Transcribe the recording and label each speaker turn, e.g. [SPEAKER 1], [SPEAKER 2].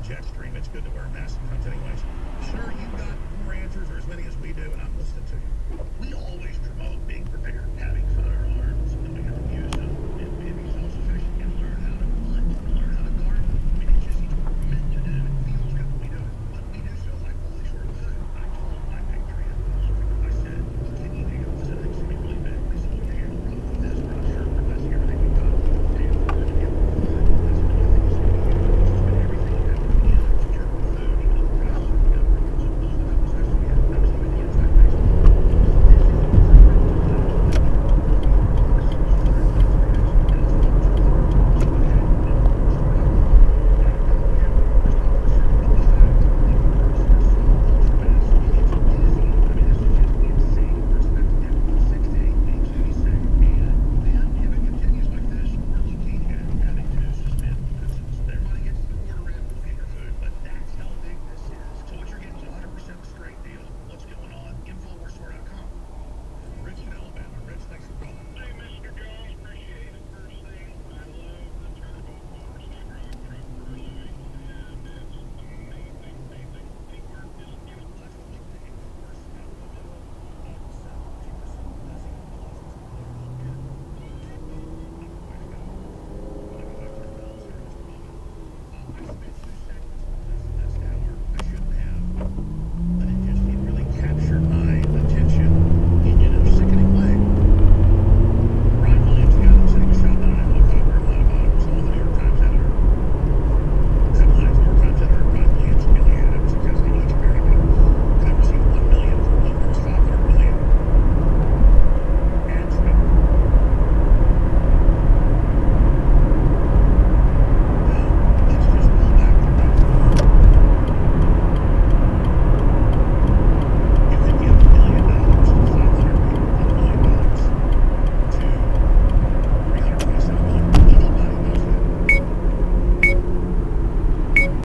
[SPEAKER 1] jet stream. It's good to wear a mask sometimes anyways. Sir, you've got more answers or as many as we do, and I'm listening to you. We always promote being prepared, having fun,